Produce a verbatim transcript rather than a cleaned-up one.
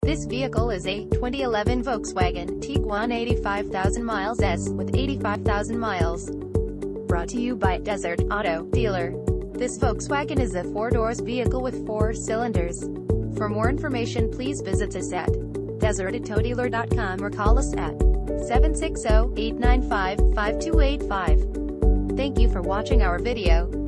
This vehicle is a twenty eleven Volkswagen Tiguan eighty-five thousand miles S with eighty-five thousand miles. Brought to you by Desert Auto Dealer. This Volkswagen is a four-doors vehicle with four cylinders. For more information, please visit us at desert auto dealer dot com or call us at seven six zero, eight nine five, five two eight five. Thank you for watching our video.